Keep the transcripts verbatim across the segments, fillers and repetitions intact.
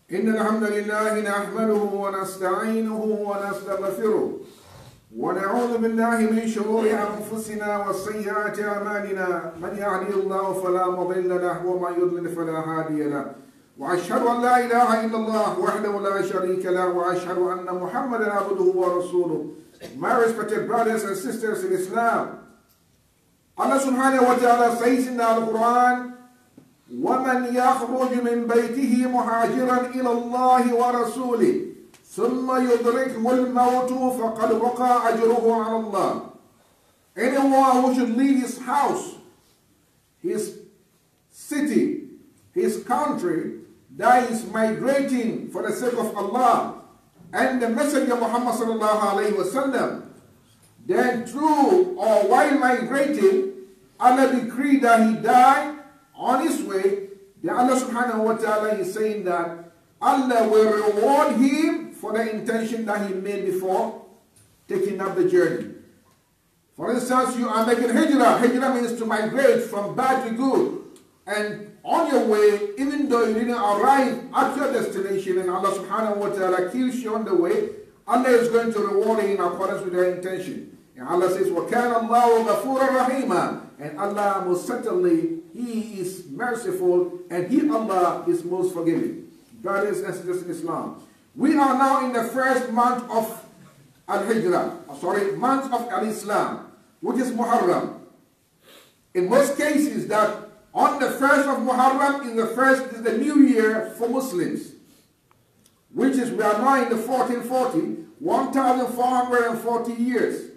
إن الحمد لله نحمده ونستعينه ونستغفره ونعوذ بالله من شرور أنفسنا وسيئات أعمالنا من يهدي الله فلا مضل له ومن يضلل فلا هادي له وأشهد أن لا إله إلا الله وحده لا شريك له وأشهد أن محمدا عبده ورسوله. My respected brothers and sisters in Islam, Allah subhanahu wa ta'ala says in the Quran, وَمَنْ يَخْرُجْ مِنْ بَيْتِهِ مُهَاجِرًا إِلَى اللَّهِ وَرَسُولِهِ ثُمَّ يُدْرِكْهُ الْمَوْتُ فَقَدْ وَقَعَ أَجْرُهُ عَلَى اللَّهِ. Anyone who should leave his house, his city, his country, that is migrating for the sake of Allah and the Messenger Muhammad sallallahu alayhi wa sallam, then through or while migrating, Allah decreed that he died on his way. Then Allah subhanahu wa ta'ala is saying that Allah will reward him for the intention that he made before taking up the journey. For instance, you are making hijrah. Hijrah means to migrate from bad to good. And on your way, even though you didn't arrive at your destination and Allah subhanahu wa ta'ala kills you on the way, Allah is going to reward you in accordance with your intention. And Allah says, وَكَانَ اللَّهُ غَفُورًا رَحِيمًا. And Allah most certainly, He is merciful and He, Allah, is most forgiving. Brothers and sisters in Islam, we are now in the first month of Al-Hijrah, sorry, month of Al-Islam, which is Muharram. In most cases, that on the first of Muharram is the first is the new year for Muslims, which is we are now in the fourteen forty, one thousand four hundred forty years.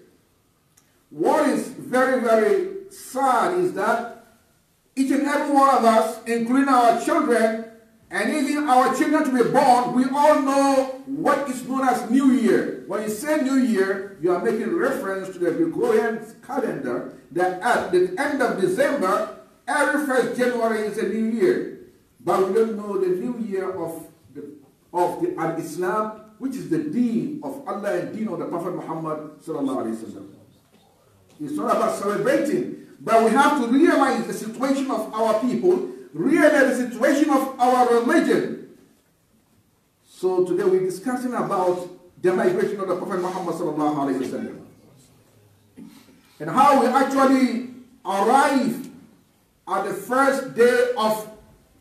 What is very, very sad is that each and every one of us, including our children, and even our children to be born, we all know what is known as New Year. When you say New Year, you are making reference to the Gregorian calendar that at the end of December, every first January is a new year. But we don't know the new year of the of the Al-Islam, which is the deen of Allah and deen of the Prophet Muhammad sallallahu alaihi wasallam. It's not about celebrating, but we have to realize the situation of our people, realize the situation of our religion. So today we're discussing about the migration of the Prophet Muhammad sallallahu alaihi wasallam and how we actually arrive at the first day of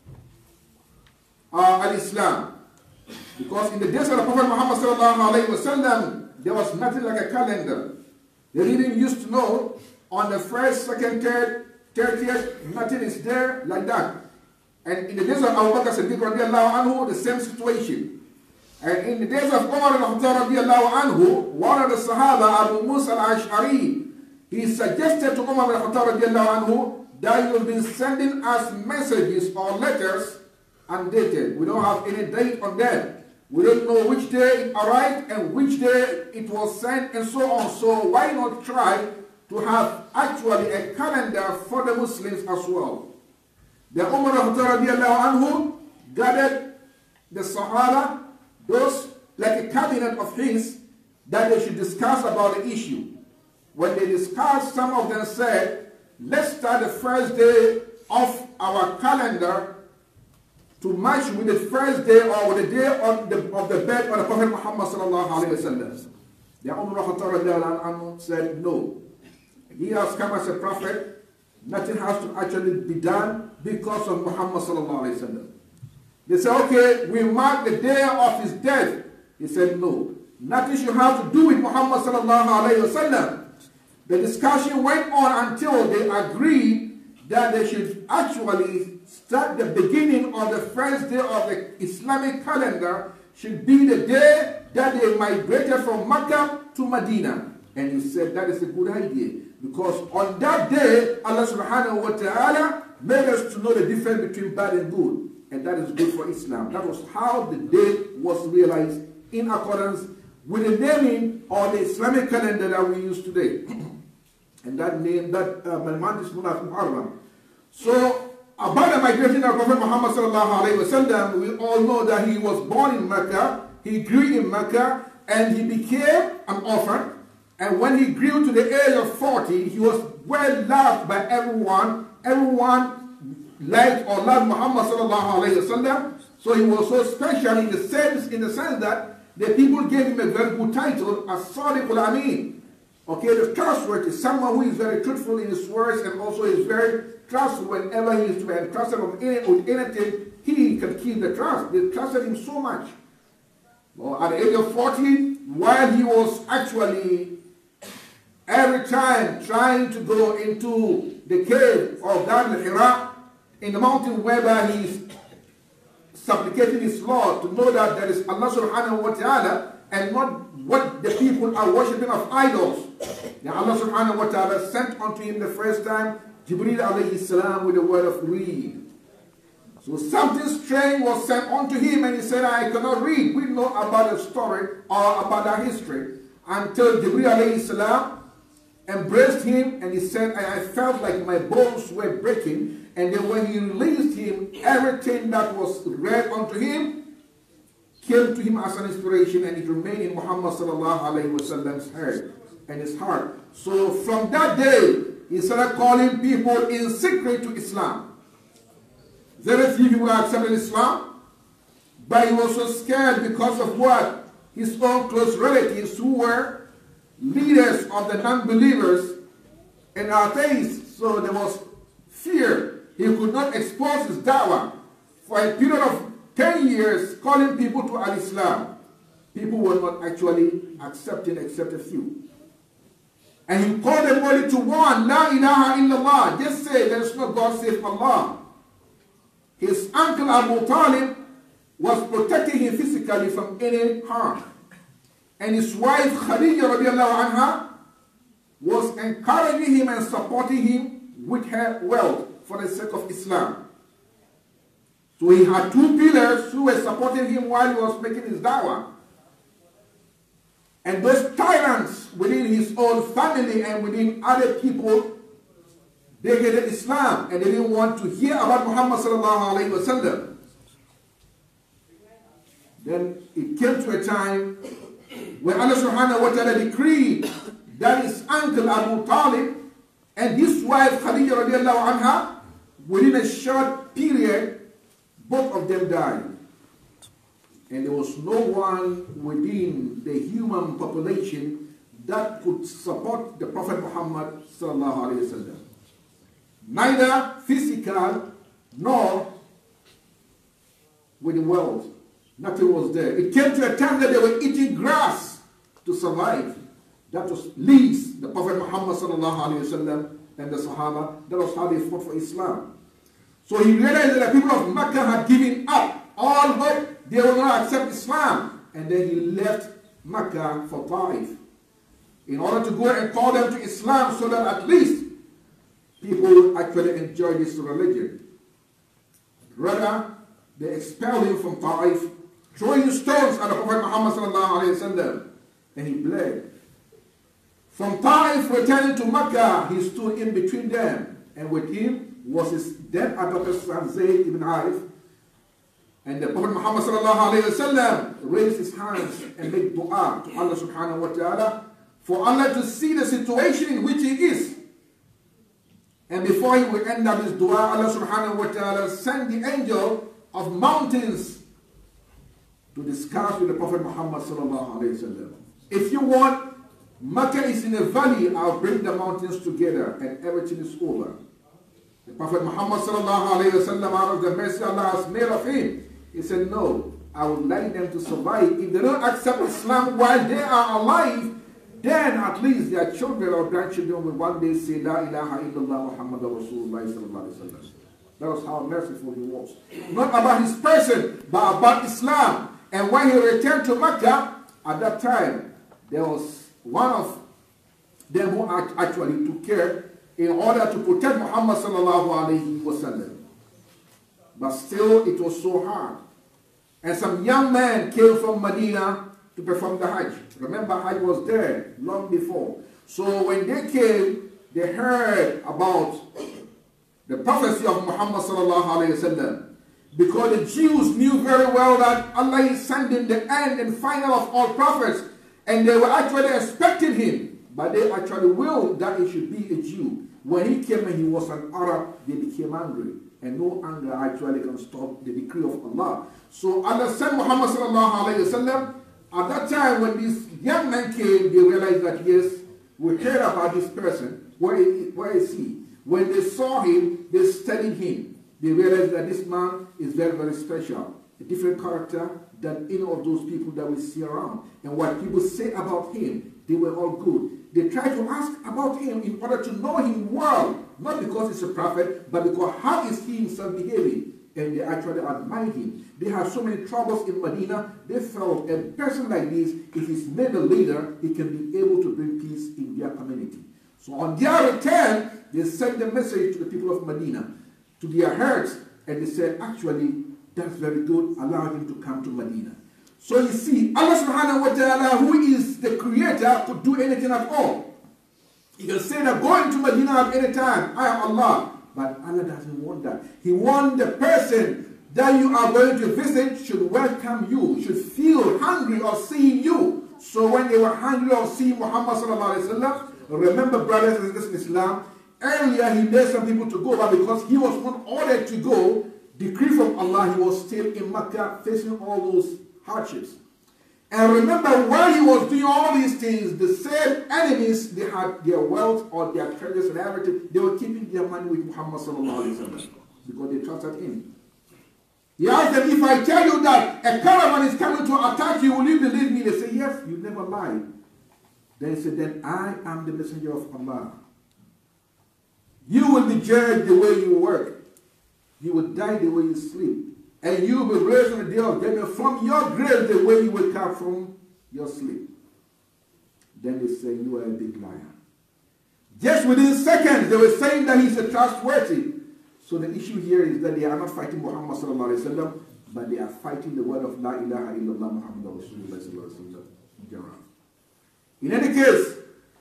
uh, Al-Islam. Because in the days of the Prophet Muhammad sallallahu alaihi wasallam, there was nothing like a calendar. They didn't used to know on the first, second, third, thirtieth, nothing is there like that. And in the days of Abu Bakr Siddiq radiallahu anhu, the same situation. And in the days of Umar al-Khattab radiallahu anhu, one of the Sahaba, Abu Musa al-Ash'ari, he suggested to Umar al-Khattab radiallahu anhu that he will be sending us messages or letters undated. We don't have any date on that. We don't know which day it arrived and which day it was sent and so on. So why not try to have actually a calendar for the Muslims as well? The Umar al-Khattab radiallahu anhu gathered the Sahaba, those like a cabinet of his, that they should discuss about the issue. When they discussed, some of them said, let's start the first day of our calendar to match with the first day or with the day of the, of the birth of the Prophet Muhammad sallallahu alaihi wasallam. The Umar al-Khattab said, no. He has come as a prophet. Nothing has to actually be done because of Muhammad sallallahu alaihi wasallam. They said, okay, we mark the day of his death. He said, no. Nothing should have to do with Muhammad sallallahu alaihi wasallam. The discussion went on until they agreed that they should actually start the beginning of the first day of the Islamic calendar should be the day that they migrated from Mecca to Medina. And he said that is a good idea, because on that day, Allah subhanahu wa ta'ala made us to know the difference between bad and good. And that is good for Islam. That was how the date was realized in accordance with the naming of the Islamic calendar that we use today. And that name, that uh, month is known as Muharram. So, about the migration of Prophet Muhammad sallallahu alaihi wasallam, we all know that he was born in Mecca, he grew in Mecca, and he became an orphan. And when he grew to the age of forty, he was well loved by everyone. Everyone liked or loved Muhammad sallallahu alayhi wa sallam. So he was so special in the sense, in the sense that the people gave him a very good title, As-Sadiq al-Amin. Okay, the trustworthy, someone who is very truthful in his words and also is very trustful whenever he is to be entrusted with anything, he can keep the trust. They trusted him so much. Well, at the age of forty, while he was actually every time trying to go into the cave of Dar al-Hira in the mountain whereby he is supplicating his Lord to know that there is Allah subhanahu wa ta'ala and not what the people are worshipping of idols. Then Allah subhanahu wa ta'ala sent unto him the first time Jibreel alayhi salam with the word of read. So something strange was sent unto him and he said, I cannot read. We know about the story or about the history until Jibreel alayhi salam embraced him and he said, I felt like my bones were breaking. And then when he released him, everything that was read unto him came to him as an inspiration, and it remained in Muhammad sallallahu alayhi wa sallam's head and his heart. So from that day, he started calling people in secret to Islam. Very few people accepted Islam, but he was so scared because of what? His own close relatives who were leaders of the non-believers and atheists. So there was fear. He could not expose his da'wah for a period of ten years, calling people to al-Islam. People were not actually accepting except a few. And he called them only to one, La ilaha illallah. Just say there is no God save Allah. His uncle Abu Talib was protecting him physically from any harm. And his wife Khadija radiallahu anha was encouraging him and supporting him with her wealth for the sake of Islam. So he had two pillars who were supporting him while he was making his da'wah. And those tyrants within his own family and within other people, they hated Islam and they didn't want to hear about Muhammad sallallahu alayhi wa sallam. Then it came to a time when Allah subhanahu wa ta'ala decreed that his uncle Abu Talib and his wife Khadija radiallahu anha, within a short period, both of them died. And there was no one within the human population that could support the Prophet Muhammad sallallahu alaihi wasallam. Neither physical nor with the wealth. Nothing was there. It came to a time that they were eating grass to survive. That was least the Prophet Muhammad sallallahu alaihi wasallam and the Sahaba. That was how they fought for Islam. So he realized that the people of Mecca had given up all hope. They will not accept Islam. And then he left Mecca for Taif in order to go and call them to Islam so that at least people actually enjoy this religion. Rather, they expelled him from Taif, throwing stones at the Prophet Muhammad sallallahu alaihi wasallam, and he bled. From Taif returning to Mecca, he stood in between them, and with him was his then adopted son Zayd ibn Arif. And the Prophet Muhammad sallallahu alayhi wa sallam raised his hands and made dua to Allah subhanahu wa ta'ala for Allah to see the situation in which he is. And before he would end up his dua, Allah subhanahu wa ta'ala sent the angel of mountains to discuss with the Prophet Muhammad sallallahu alayhi wa sallam. If you want, Mecca is in a valley, I'll bring the mountains together and everything is over. The Prophet Muhammad sallallahu alayhi wa sallam, out of the mercy Allah has made of him, he said, no, I would like them to survive. If they don't accept Islam while they are alive, then at least their children or grandchildren will one day say, La ilaha illallah Muhammadur Rasulullah sallallahu alayhi wa sallam. That was how merciful he was. Not about his person, but about Islam. And when he returned to Mecca, at that time, there was one of them who actually took care in order to protect Muhammad sallallahu alayhi wa sallam. But still, it was so hard. And some young men came from Medina to perform the Hajj. Remember, Hajj was there long before. So when they came, they heard about the prophecy of Muhammad sallallahu alayhi wa sallam. Because the Jews knew very well that Allah is sending the end and final of all prophets. And they were actually expecting him. But they actually willed that it should be a Jew. When he came and he was an Arab, they became angry. and no anger actually can stop the decree of Allah. So Allah sent Muhammad sallallahu alayhi wa sallam. At that time, when these young men came, they realized that yes, we heard about this person. Where is, where is he? When they saw him, they studied him. They realized that this man is very, very special. A different character than any of those people that we see around. And what people say about him, they were all good. They tried to ask about him in order to know him well. Not because he's a prophet, but because how is he himself behaving? And they actually admired him. They had so many troubles in Medina. They felt a person like this, if he's made a leader, he can be able to bring peace in their community. So on their return, they sent the message to the people of Medina, to their hearts, and they said, actually, that's very good. Allow him to come to Medina. So you see, Allah subhanahu wa ta'ala, who is the creator, could do anything at all. He can say that go into Medina at any time. I am Allah. But Allah doesn't want that. He wants the person that you are going to visit should welcome you, should feel hungry of seeing you. So when they were hungry of seeing Muhammad sallallahu alaihi wasallam, remember, brothers and sisters in Islam, earlier he made some people to go, but because he was not ordered to go, decree from Allah, he was still in Mecca facing all those hardships. And remember, while he was doing all these things, the same enemies, they had their wealth or their treasures and everything, they were keeping their money with Muhammad sallallahu alaihi wasallam because they trusted him. He asked them, if I tell you that a caravan is coming to attack you, will you believe me? They say, yes, you never lie. Then he said, then I am the messenger of Allah. You will be judged the way you work. You will die the way you sleep. And you will be raised on the day of judgment from your grave the way you wake up from your sleep. Then they say, you are a big liar. Just within seconds, they were saying that he's a trustworthy. So the issue here is that they are not fighting Muhammad sallallahu alaihi wasallam, but they are fighting the word of La ilaha illallah Muhammad Rasulullah sallallahu alaihi wasallam. In any case,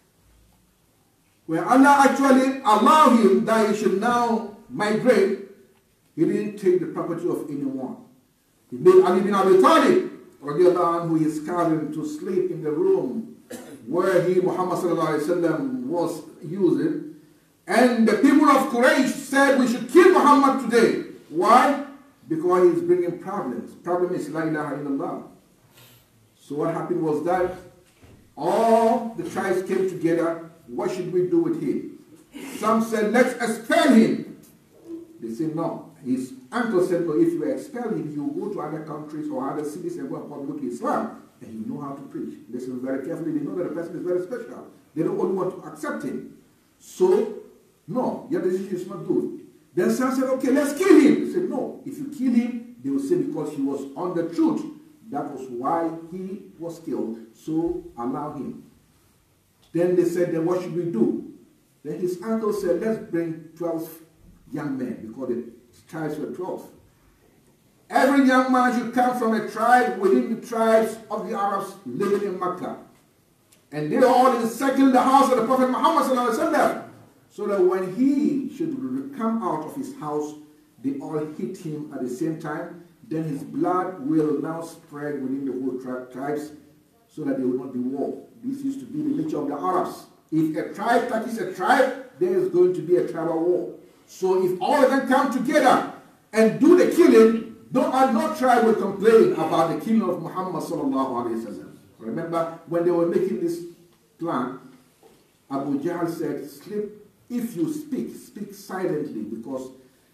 where Allah actually allowed him that he should now migrate, he didn't take the property of anyone. He made Ali bin Abi Talib, radiallahu anhu, his cabin to sleep in the room where he, Muhammad sallallahu alaihi wasallam, was using. And the people of Quraysh said we should kill Muhammad today. Why? Because he's bringing problems. Problem is La ilaha illallah. So what happened was that all the tribes came together. What should we do with him? Some said, let's expel him. They said, no. His uncle said, no, if you expel him, he will go to other countries or other cities and go and promote Islam. And you know how to preach. Listen very carefully. They know that the person is very special. They don't only want to accept him. So, no, your decision is not good. Then some said, okay, let's kill him. They said, no, if you kill him, they will say because he was on the truth. That was why he was killed. So, allow him. Then they said, then what should we do? Then his uncle said, let's bring twelve young men, because the tribes were twelve. Every young man should come from a tribe within the tribes of the Arabs living in Mecca. And they all encircled the house of the Prophet Muhammad sallallahu alaihi wasallam, so that when he should come out of his house, they all hit him at the same time. Then his blood will now spread within the whole tri tribes, so that there will not be war. This used to be the nature of the Arabs. If a tribe touches a tribe, there is going to be a tribal war. So if all of them come together and do the killing, no, no tribe will complain about the killing of Muhammad sallallahu alaihi wasallam. Remember, when they were making this plan, Abu Jahl said, sleep, if you speak, speak silently, because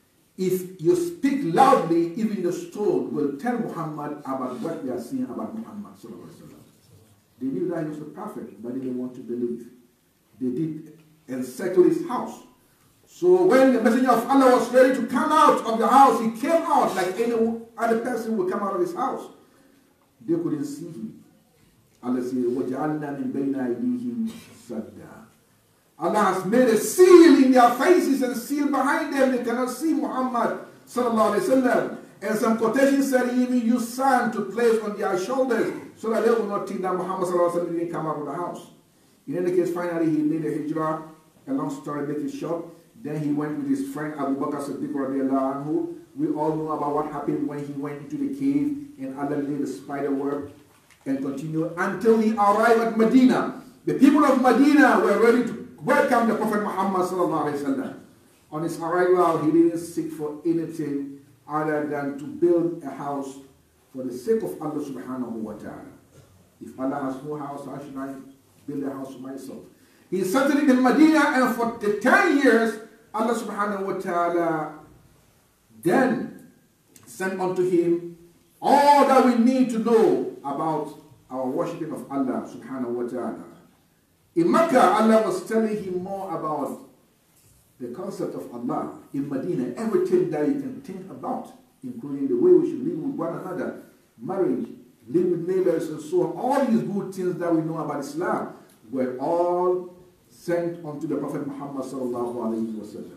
if you speak loudly, even the stone will tell Muhammad about what they are saying about Muhammad sallallahu alaihi wasallam. They knew that he was a prophet, but they didn't want to believe. They did encircle his house. So when the messenger of Allah was ready to come out of the house, he came out like any other person would come out of his house. They couldn't see him. Allah said, وَجَعَلْنَا مِنْ بَيْنَ أَيْدِيهِمْ سَدًّا. Allah has made a seal in their faces and a seal behind them. They cannot see Muhammad sallallahu alaihi wasallam. And some quotations said he even used sand to place on their shoulders so that they will not think that Muhammad sallallahu alaihi wasallam didn't come out of the house. In any case, finally he made a hijrah. A long story, make it short. Then he went with his friend Abu Bakr Siddiq radiallahu anhu. We all know about what happened when he went into the cave and Allah laid the spider web and continued until he arrived at Medina. The people of Medina were ready to welcome the Prophet Muhammad sallallahu alaihi wasallam. on his arrival, he didn't seek for anything other than to build a house for the sake of Allah subhanahu wa ta'ala. If Allah has no house, how should I build a house for myself? He settled in Medina, and for the ten years, Allah subhanahu wa ta'ala then sent unto him all that we need to know about our worshipping of Allah subhanahu wa ta'ala. In Mecca, Allah was telling him more about the concept of Allah. In Medina, everything that you can think about, including the way we should live with one another, marriage, live with neighbors, and so on. All these good things that we know about Islam were all sent unto the Prophet Muhammad sallallahu alaihi wasallam.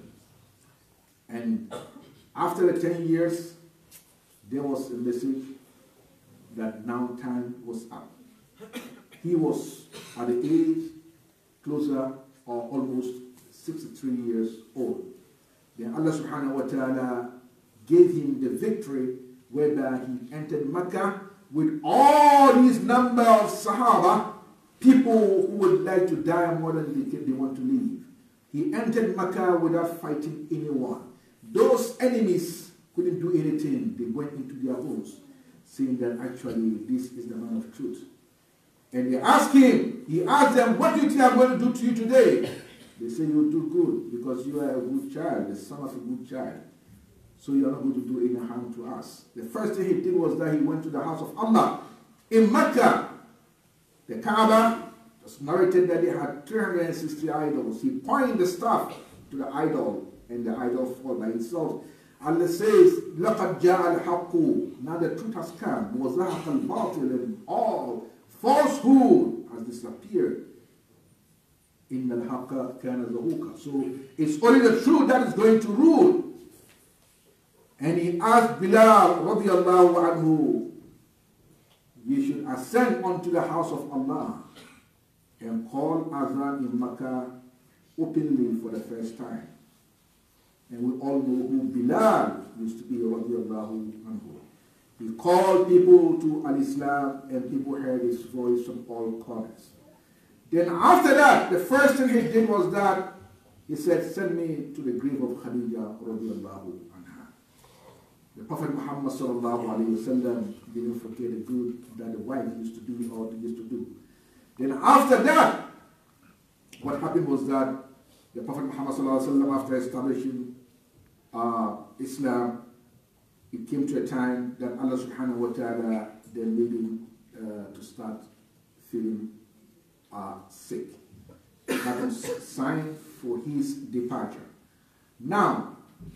And after the ten years, there was a message that now time was up. He was at the age closer or almost sixty-three years old. Then Allah subhanahu wa ta'ala gave him the victory whereby he entered Mecca with all these number of Sahaba, people who would like to die more than they, they want to live. He entered Mecca without fighting anyone. Those enemies couldn't do anything. They went into their homes, saying that actually this is the man of truth. And they asked him, he asked them, what do you think I'm going to do to you today? They say, you'll do good because you are a good child, the son of a good child. So you are not going to do any harm to us. The first thing he did was that he went to the house of Allah in Mecca. The Kaaba was narrated that they had three hundred sixty idols. He pointed the staff to the idol, and the idol fell by itself. Allah says, لَقَدْ جَاءَ الْحَقُّ. Now the truth has come. وَزَهَقَ الْبَاطِلُ, and all falsehood has disappeared. إِنَّ الْحَقَّ كَانَ زَهُوقًا. So it's only the truth that is going to rule. And he asked Bilal radiallahu anhu, you should ascend onto the house of Allah and call Azan in Makkah openly for the first time. And we all know who Bilal used to be radiallahu anhu. He called people to Al-Islam, and people heard his voice from all corners. Then after that, the first thing he did was that he said, send me to the grave of Khadija radiallahu anha. The Prophet Muhammad sallallahu alayhi wa sallam didn't forget the good that the wife used to do or used to do. Then after that, what happened was that the Prophet Muhammad sallallahu alayhi wa sallam, after establishing uh, Islam, it came to a time that Allah subhanahu wa ta'ala then made him uh, to start feeling uh, sick. That was a sign for his departure. Now,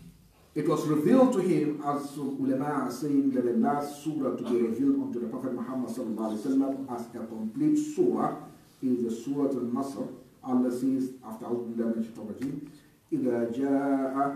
it was revealed to him, as some ulama are saying, that the last surah to be revealed unto the Prophet Muhammad sallallahu alaihi wasallam as a complete surah is the Surah Al-Nasr. Allah says, after A'udhu Billahi Minash Shaitanir Rajeem, إِذَا جَاءَ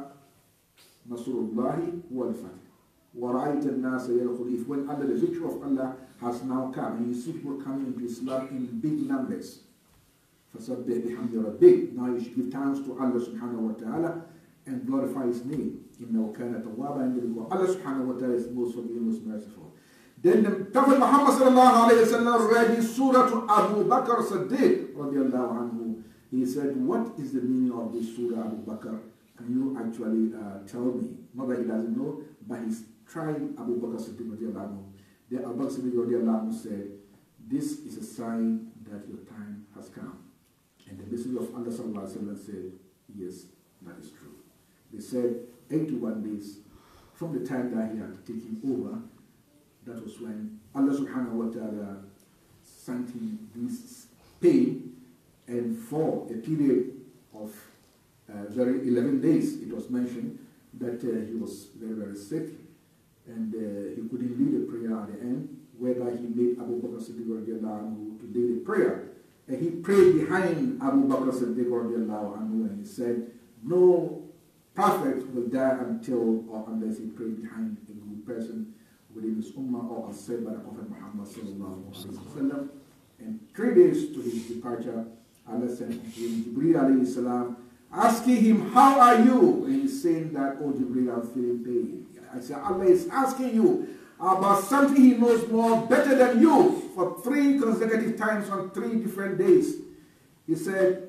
نَصْرُ اللَّهِ وَالْفَتْحِ وَرَأَيْتَ النَّاسَ يَدْخُلُونَ. If when under the victory of Allah has now come, and you see people coming into Islam in big numbers, فَسَبِّحْ بِحَمْدِ رَبِّكَ. Now you should give thanks to Allah subhanahu wa ta'ala and glorify His name. إِنَّهُ كَانَ تَوَّابًا. Allah subhanahu wa ta'ala is most forgiving, most merciful. Then the Prophet Muhammad sallallahu alayhi wa sallam read his surah to Abu Bakr Siddiq radiallahu anhu. He said, what is the meaning of this surah, Abu Bakr? Can you actually uh, tell me? Not that he doesn't know, but he's trying Abu Bakr Siddiq radiallahu anhu. Then Abu Bakr Siddiq radiallahu anhu said, this is a sign that your time has come. And the Messenger of Allah sallallahu alayhi wa sallam said, yes, that is true. They said, eighty-one days from the time that he had taken over, that was when Allah subhanahu wa ta'ala sent him this pain, and for a period of uh, very eleven days, it was mentioned that uh, he was very, very sick, and uh, he couldn't lead a prayer at the end, whereby he made Abu Bakr Siddiq radiallahu anhu to lead a prayer. And he prayed behind Abu Bakr Siddiq radiallahu anhu, and he said, no prophet will die until or unless he prayed behind a good person within his ummah, or as said by the Prophet Muhammad sallallahu alaihi wasallam. And three days to his departure, Allah sent him Jibreel alayhi salam, asking him, how are you? And he's saying that, oh Jibreel, I'm feeling pain. I said, Allah is asking you about something He knows more better than you for three consecutive times on three different days. He said,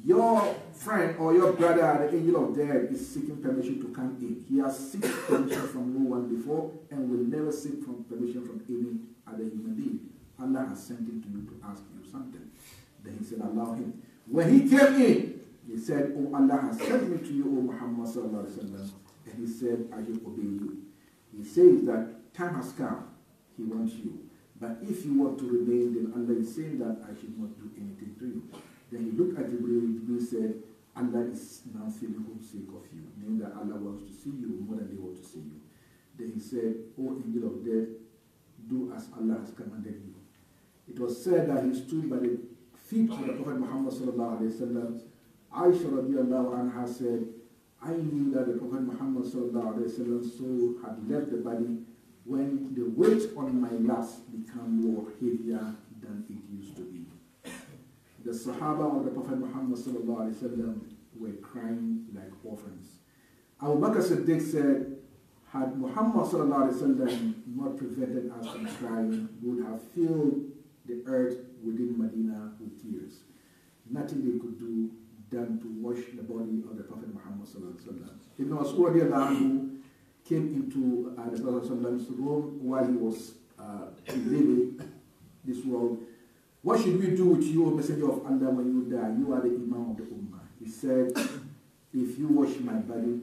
your friend or your brother, the angel of death, is seeking permission to come in. He has sought permission from no one before and will never seek from permission from any other human being. Allah has sent him to you to ask you something. Then he said, allow him. When he came in, he said, oh, Allah has sent me to you, O Muhammad sallallahu alaihi wasallam. And he said, I should obey you. He says that time has come. He wants you. But if you want to remain, then Allah is saying that I should not do anything to you. Then he looked at Jibreel. Jibreel said, Allah is now feeling homesick of you, meaning that Allah wants to see you more than they want to see you. Then he said, O angel of death, do as Allah has commanded you. It was said that he stood by the feet of the Prophet Muhammad sallallahu alaihi wasallam. Aisha radiallahu anha said, I knew that the Prophet Muhammad sallallahu alaihi wasallam soul had left the body when the weight on my laps became more heavier than it used to be. The Sahaba of the Prophet Muhammad sallallahu alaihi wasallam were crying like orphans. Abu Bakr Siddiq said, had Muhammad sallallahu alaihi wasallam not prevented us from crying, we would have filled the earth within Medina with tears. Nothing they could do than to wash the body of the Prophet Muhammad sallallahu alaihi wasallam. Ibn Mas'ud radiallahu anhu came into uh, the Prophet sallallahu room while he was uh, leaving this world. What should we do with you, O Messenger of Allah, when you die? You are the Imam of the Ummah. He said, if you wash my body,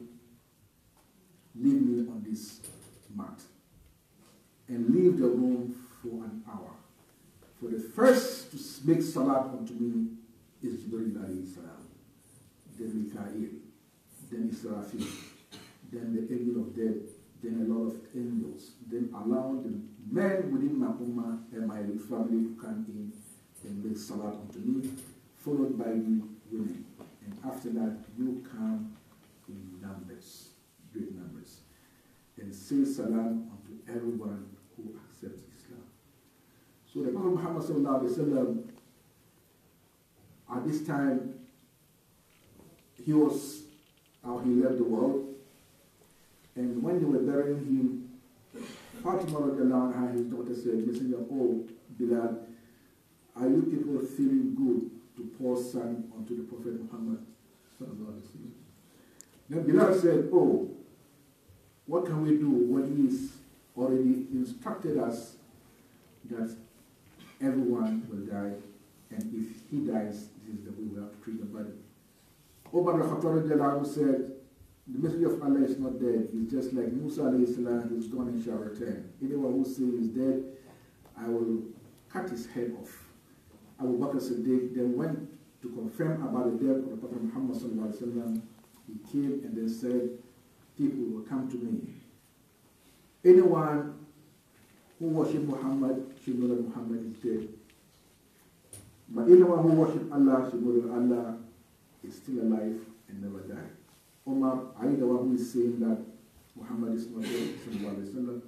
leave me on this mat and leave the room for an hour. For the first to make salat unto me is Jibreel alayhi salam, then Mikael, then Israfil, then the angel of death, then a lot of angels, then allow the men within my ummah and my family to come in and make salat unto me, followed by the women. And after that, you come in numbers, great numbers, and say salam unto everyone who accepts Islam. So the Prophet Muhammad sallallahu alaihi wasallam, at this time, he was, uh, he left the world, and when they were burying him, Fatima radiallahu anha, his daughter said, Messenger, oh Bilal, are you people feeling good to pour sand onto the Prophet Muhammad sallallahu alaihi wasallam? Then Bilal said, oh, what can we do when he's already instructed us that everyone will die, and if he dies, this is the way we have to treat the body. Umar al-Khattab said, the Messenger of Allah is not dead. He's just like Musa alayhi salam, he's gone and shall return. Anyone who says he's dead, I will cut his head off. Abu Bakr Siddiq then went to confirm about the death of the Prophet Muhammad sallallahu alaihi wasallam. He came and then said, people will come to me. Anyone who worships Muhammad should know that Muhammad is dead. But anyone who worships Allah should know that Allah is still alive and never died. Omar, are you the one who is saying that Muhammad is not dead? Sallallahu alaihi wasallam.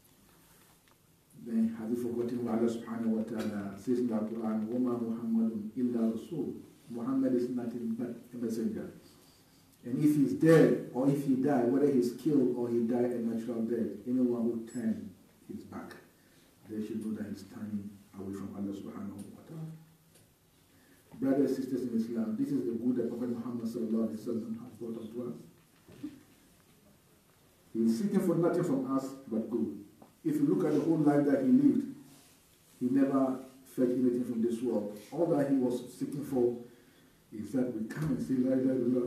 Then have you forgotten what Allah subhanahu wa ta'ala says in the Quran, Wama Muhammadun illa Rasul. Muhammad is nothing but a messenger. And if he's dead, or if he died, whether he's killed or he died a natural death, anyone who turns his back, they should know that he's turning away from Allah subhanahu wa ta'ala. Brothers and sisters in Islam, this is the good that Prophet Muhammad sallallahu alaihi wasallam has brought unto us. He is seeking for nothing from us but good. If you look at the whole life that he lived, he never felt anything from this world. All that he was seeking for is that we come and say, La ilaha illallah.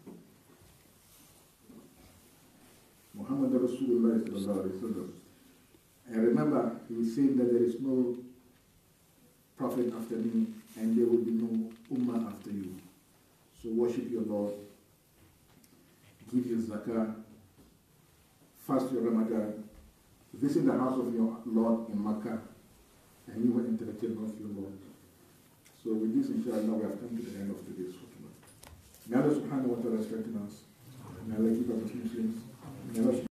Muhammad Rasulullah sallallahu alaihi wasallam. And remember, he was saying that there is no prophet after me, and there will be no ummah after you. So worship your Lord, give your zakah, fast your Ramadan, visit the house of your Lord in Makkah, and you will enter the kingdom of your Lord. So with this, inshallah, we have come to the end of today's khutbah. May Allah subhanahu wa ta'ala strengthen us. May Allah keep us as Muslims. May Allah